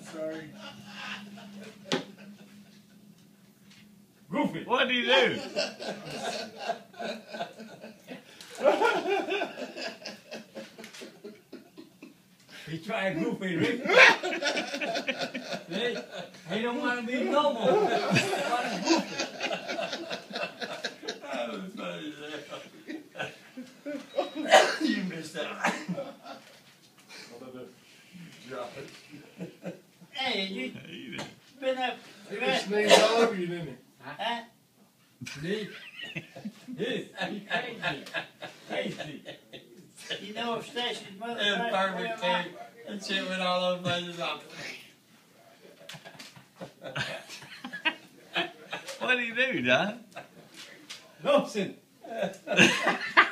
Sorry. Goofy. What do you do? He tried Goofy, Rick. See? He don't want to be normal. He wants Goofy. That was funny. You missed that. Hey, you You did. been up. He just sneezed all over you, didn't he? Huh? See? Yes, I'm crazy. Crazy. You know if Stacy's mother. It was passed perfect, away, Ted. That shit went all over places off. What do you do, John? Listen.